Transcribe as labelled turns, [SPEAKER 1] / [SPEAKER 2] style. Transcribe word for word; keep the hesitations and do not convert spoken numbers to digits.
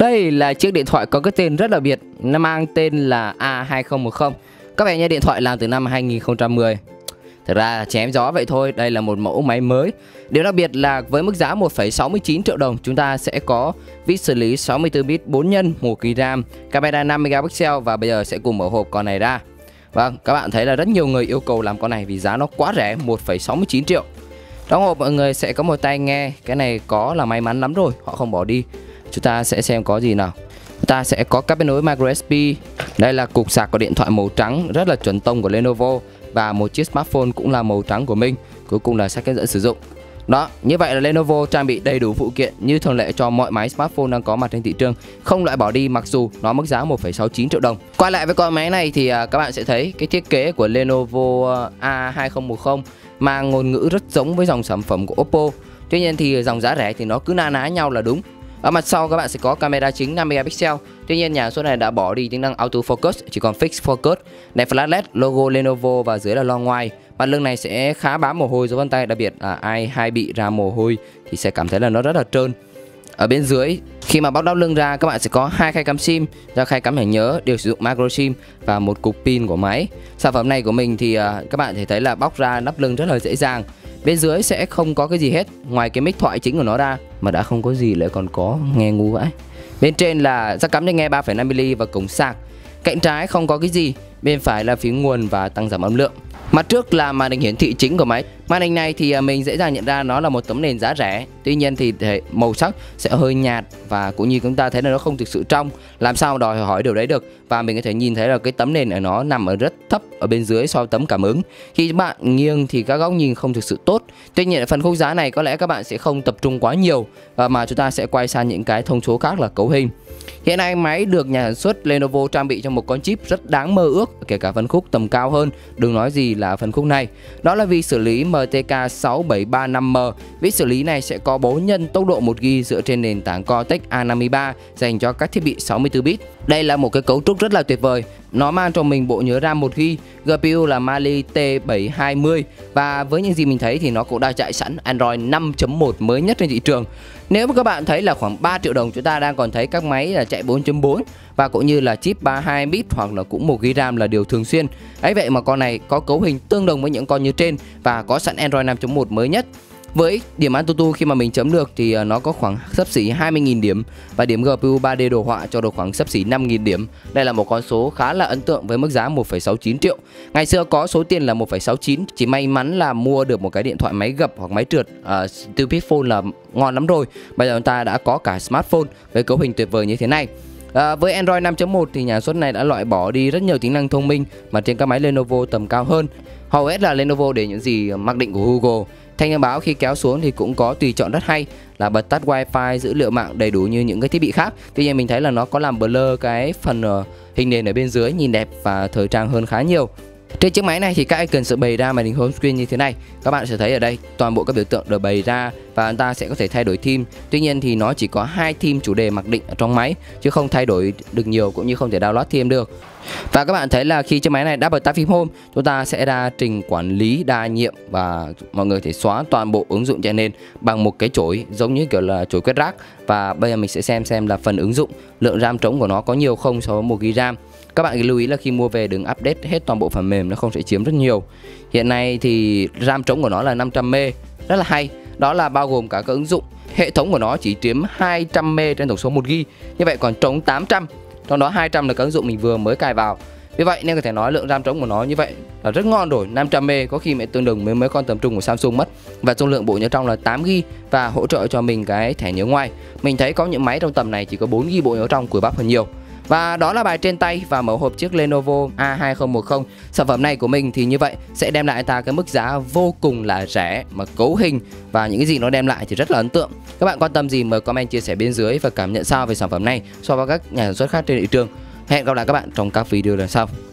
[SPEAKER 1] Đây là chiếc điện thoại có cái tên rất là biệt, nó mang tên là A hai không một không. Các bạn nhớ điện thoại làm từ năm hai nghìn không trăm mười. Thực ra chém gió vậy thôi, đây là một mẫu máy mới. Điều đặc biệt là với mức giá một phẩy sáu mươi chín triệu đồng, chúng ta sẽ có vít xử lý sáu mươi tư bit bốn nhân, một gi ga ram, camera năm megapixel và bây giờ sẽ cùng mở hộp con này ra. Vâng, các bạn thấy là rất nhiều người yêu cầu làm con này vì giá nó quá rẻ, một phẩy sáu mươi chín triệu. Trong hộp mọi người sẽ có một tai nghe, cái này có là may mắn lắm rồi, họ không bỏ đi. Chúng ta sẽ xem có gì nào. Chúng ta sẽ có cáp kết nối micro ét pê. Đây là cục sạc của điện thoại màu trắng rất là chuẩn tông của Lenovo. Và một chiếc smartphone cũng là màu trắng của mình. Cuối cùng là sách hướng dẫn sử dụng. Đó, như vậy là Lenovo trang bị đầy đủ phụ kiện như thường lệ cho mọi máy smartphone đang có mặt trên thị trường, không loại bỏ đi mặc dù nó mức giá một phẩy sáu mươi chín triệu đồng. Quay lại với con máy này thì các bạn sẽ thấy cái thiết kế của Lenovo A hai không một không mang ngôn ngữ rất giống với dòng sản phẩm của Oppo. Tuy nhiên thì dòng giá rẻ thì nó cứ na ná nhau là đúng. Ở mặt sau các bạn sẽ có camera chính năm megapixel. Tuy nhiên nhà số này đã bỏ đi tính năng auto focus, chỉ còn fix focus. Đèn flash led, logo Lenovo và dưới là loa ngoài. Mặt lưng này sẽ khá bám mồ hôi dấu vân tay, đặc biệt là ai hay bị ra mồ hôi thì sẽ cảm thấy là nó rất là trơn. Ở bên dưới khi mà bóc đắp lưng ra các bạn sẽ có hai khay cắm sim, ra khay cắm thẻ nhớ, đều sử dụng micro sim và một cục pin của máy. Sản phẩm này của mình thì các bạn thể thấy là bóc ra nắp lưng rất là dễ dàng. Bên dưới sẽ không có cái gì hết ngoài cái mic thoại chính của nó ra, mà đã không có gì lại còn có nghe ngu vãi. Bên trên là jack cắm tai nghe ba phẩy năm mi-li-mét và cổng sạc. Cạnh trái không có cái gì, bên phải là phím nguồn và tăng giảm âm lượng. Mặt trước là màn hình hiển thị chính của máy. Màn hình này thì mình dễ dàng nhận ra nó là một tấm nền giá rẻ. Tuy nhiên thì màu sắc sẽ hơi nhạt và cũng như chúng ta thấy là nó không thực sự trong. Làm sao đòi hỏi điều đấy được. Và mình có thể nhìn thấy là cái tấm nền này nó nằm ở rất thấp ở bên dưới so với tấm cảm ứng. Khi các bạn nghiêng thì các góc nhìn không thực sự tốt. Tuy nhiên ở phần khúc giá này có lẽ các bạn sẽ không tập trung quá nhiều, mà chúng ta sẽ quay sang những cái thông số khác là cấu hình. Hiện nay máy được nhà sản xuất Lenovo trang bị trong một con chip rất đáng mơ ước, kể cả phân khúc tầm cao hơn, đừng nói gì là phân khúc này. Đó là vi xử lý M T K sáu bảy ba năm M. Vi xử lý này sẽ có bốn nhân tốc độ một gi ga bai dựa trên nền tảng Cortex A năm mươi ba dành cho các thiết bị sáu mươi tư bit. Đây là một cái cấu trúc rất là tuyệt vời. Nó mang trong mình bộ nhớ RAM một gi ga bai, giê pê u là Mali T bảy hai mươi và với những gì mình thấy thì nó cũng đã chạy sẵn Android năm chấm một mới nhất trên thị trường. Nếu mà các bạn thấy là khoảng ba triệu đồng chúng ta đang còn thấy các máy là chạy bốn chấm bốn và cũng như là chip ba mươi hai bit hoặc là cũng một gi ga bai là điều thường xuyên. Ấy vậy mà con này có cấu hình tương đồng với những con như trên và có sẵn Android năm chấm một mới nhất. Với điểm AnTuTu khi mà mình chấm được thì nó có khoảng xấp xỉ hai mươi nghìn điểm và điểm giê pê u ba D đồ họa cho được khoảng xấp xỉ năm nghìn điểm. Đây là một con số khá là ấn tượng với mức giá một phẩy sáu mươi chín triệu. Ngày xưa có số tiền là một phẩy sáu mươi chín, chỉ may mắn là mua được một cái điện thoại máy gập hoặc máy trượt uh, Stupid Phone là ngon lắm rồi. Bây giờ chúng ta đã có cả smartphone với cấu hình tuyệt vời như thế này. À, với Android năm chấm một thì nhà xuất này đã loại bỏ đi rất nhiều tính năng thông minh mà trên các máy Lenovo tầm cao hơn. Hầu hết là Lenovo để những gì mặc định của Google. Thanh âm báo khi kéo xuống thì cũng có tùy chọn rất hay, là bật tắt wifi, dữ liệu mạng đầy đủ như những cái thiết bị khác. Tuy nhiên mình thấy là nó có làm blur cái phần uh, hình nền ở bên dưới, nhìn đẹp và thời trang hơn khá nhiều. Trên chiếc máy này thì các icon sẽ bày ra màn hình home screen như thế này. Các bạn sẽ thấy ở đây toàn bộ các biểu tượng được bày ra và chúng ta sẽ có thể thay đổi theme. Tuy nhiên thì nó chỉ có hai theme chủ đề mặc định ở trong máy chứ không thay đổi được nhiều cũng như không thể download thêm được. Và các bạn thấy là khi chiếc máy này đã bật tắt phím home, chúng ta sẽ ra trình quản lý đa nhiệm và mọi người thể xóa toàn bộ ứng dụng chạy nền bằng một cái chổi giống như kiểu là chổi quét rác. Và bây giờ mình sẽ xem xem là phần ứng dụng, lượng RAM trống của nó có nhiều không so với một gi ga bai. Các bạn lưu ý là khi mua về đừng update hết toàn bộ phần mềm, nó không sẽ chiếm rất nhiều. Hiện nay thì RAM trống của nó là năm trăm mê ga bai, rất là hay. Đó là bao gồm cả các ứng dụng. Hệ thống của nó chỉ chiếm hai trăm mê ga bai trên tổng số một gi ga bai. Như vậy còn trống tám trăm. Trong đó hai trăm là các ứng dụng mình vừa mới cài vào. Vì vậy nên có thể nói lượng RAM trống của nó như vậy là rất ngon rồi. Năm trăm mê ga bai có khi mẹ tương đương với mấy con tầm trung của Samsung mất. Và dung lượng bộ nhớ trong là tám gi ga bai và hỗ trợ cho mình cái thẻ nhớ ngoài. Mình thấy có những máy trong tầm này chỉ có bốn gi ga bai bộ nhớ trong, cùi bắp hơn nhiều. Và đó là bài trên tay và mở hộp chiếc Lenovo A hai không một không. Sản phẩm này của mình thì như vậy sẽ đem lại ta cái mức giá vô cùng là rẻ, mà cấu hình và những cái gì nó đem lại thì rất là ấn tượng. Các bạn quan tâm gì mời comment chia sẻ bên dưới và cảm nhận sao về sản phẩm này so với các nhà sản xuất khác trên thị trường. Hẹn gặp lại các bạn trong các video lần sau.